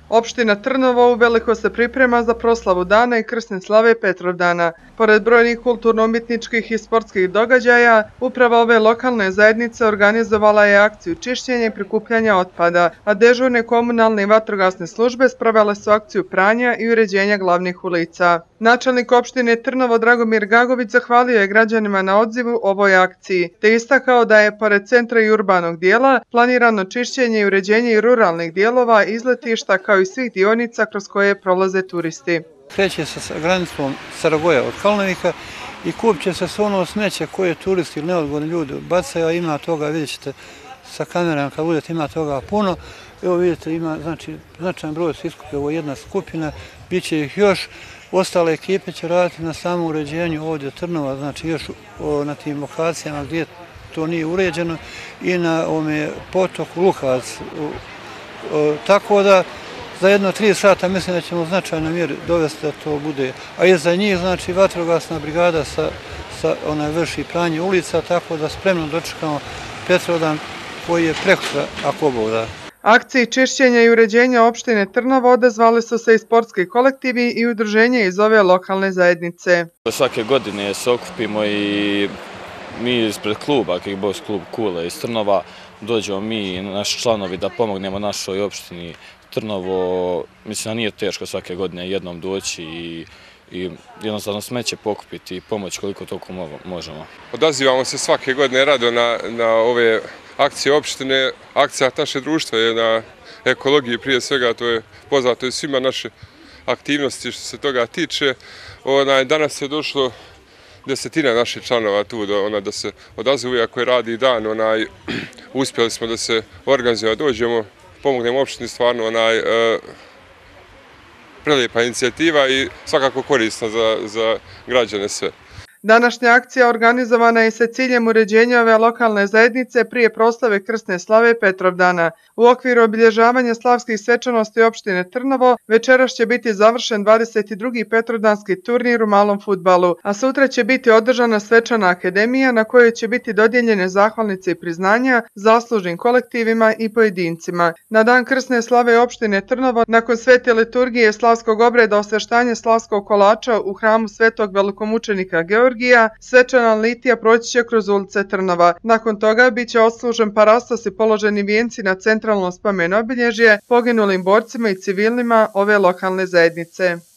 Opština Trnovo uveliko se priprema za proslavu dana i krsne slave Petrovdana. Pored brojnih kulturno-umjetničkih i sportskih događaja, uprava ove lokalne zajednice organizovala je akciju čišćenja i prikupljanja otpada, a dežurne komunalne i vatrogasne službe sprovele su akciju pranja i uređenja glavnih ulica. Načelnik opštine Trnovo Dragomir Gagović zahvalio je građanima na odzivu ovoj akciji, te istakao da je pored centra i urbanog dijela planirano čišćenje i uređenje i ruralnih dijelova, izletišta kao i svih dionica kroz koje prolaze turisti. Kreće se sa granicom Saragoja od Kalnovika i kupće se sve ono smeće koje turisti ili neodgovorni ljudi bacaju, a ima toga, vidjet ćete sa kamerama kad budete, ima toga puno. Evo vidite, ima značajan broj se iskupi, ovo jedna skupina, bit će ih još. Ostale ekipe će raditi na samom uređenju ovdje Trnova, znači još na tim lokacijama gdje to nije uređeno i na ovome potoku Lukac. Tako da za jedno 3 sata mislim da ćemo značajno mjeri dovesti da to bude. A i za njih znači vatrogasna brigada vrši pranje ulica, tako da spremno dočekamo Petrovdan koji je prekosutra ako Bog da. Akciji čišćenja i uređenja opštine Trnovo odazvali su se i sportski kolektivi i udruženje iz ove lokalne zajednice. Svake godine se okupimo i mi ispred kluba, Kickbox klub Kule iz Trnova, dođemo mi i naši članovi da pomognemo našoj opštini Trnovo. Mislim da nije teško svake godine jednom doći i jednostavno smeće pokupiti i pomoći koliko toliko možemo. Odazivamo se svake godine rado na ove akcije opštine. Akcija naše društva je na ekologiji prije svega, to je poznato i svima naše aktivnosti što se toga tiče. Danas je došlo desetina naših članova tu da se odazovu, iako je radi dan, uspjeli smo da se organizujemo, dođemo, pomognemo opštini, stvarno prelijepa inicijativa i svakako korisna za građane sve. Današnja akcija organizovana je sa ciljem uređenja ove lokalne zajednice prije proslave krsne slave Petrovdana. U okviru obilježavanja slavskih svečanosti opštine Trnovo večeras će biti završen 22. Petrovdanski turnir u malom fudbalu, a sutra će biti održana svečana akademija na kojoj će biti dodijeljene zahvalnice i priznanja zaslužnim kolektivima i pojedincima. Na dan krsne slave opštine Trnovo, nakon svete liturgije slavskog obreda osveštanja slavskog kolača u hramu svetog velikomučenika Georgija, svečana litija proći će kroz ulice Trnova. Nakon toga bit će odslužen parastos i položeni vijenci na centralno spomen obilježje poginulim borcima i civilima ove lokalne zajednice.